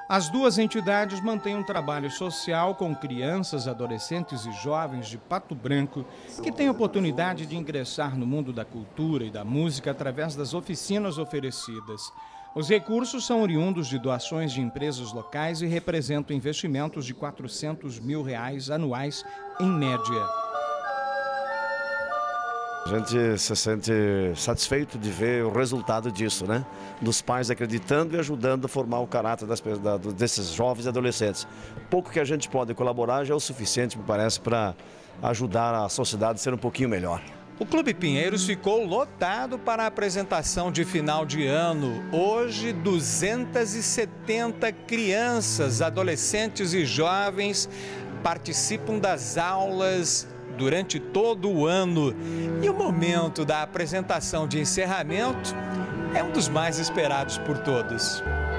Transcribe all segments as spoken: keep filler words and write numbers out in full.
As duas entidades mantêm um trabalho social com crianças, adolescentes e jovens de Pato Branco que têm oportunidade de ingressar no mundo da cultura e da música através das oficinas oferecidas. Os recursos são oriundos de doações de empresas locais e representam investimentos de quatrocentos mil reais anuais, em média. A gente se sente satisfeito de ver o resultado disso, né? Dos pais acreditando e ajudando a formar o caráter das, da, desses jovens e adolescentes. Pouco que a gente pode colaborar já é o suficiente, me parece, para ajudar a sociedade a ser um pouquinho melhor. O Clube Pinheiros ficou lotado para a apresentação de final de ano. Hoje, duzentas e setenta crianças, adolescentes e jovens participam das aulas durante todo o ano. E o momento da apresentação de encerramento é um dos mais esperados por todos.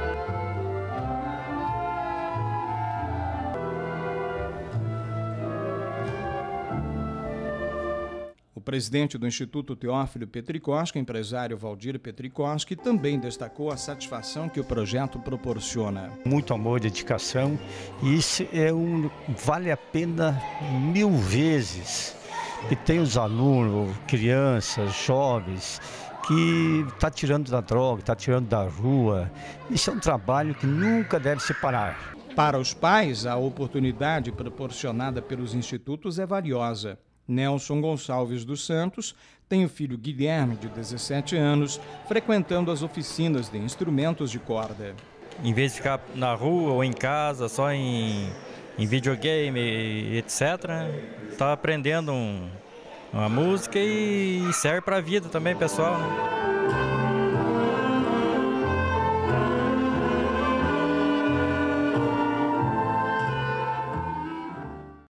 O presidente do Instituto Teófilo Petrikowski, empresário Valdir Petrikowski, também destacou a satisfação que o projeto proporciona. Muito amor, dedicação, e isso é um, vale a pena mil vezes. E tem os alunos, crianças, jovens, que está tirando da droga, está tirando da rua. Isso é um trabalho que nunca deve se parar. Para os pais, a oportunidade proporcionada pelos institutos é valiosa. Nelson Gonçalves dos Santos tem o filho Guilherme, de dezessete anos, frequentando as oficinas de instrumentos de corda. Em vez de ficar na rua ou em casa, só em, em videogame, etcétera, está aprendendo um, uma música e serve para a vida também, pessoal, né?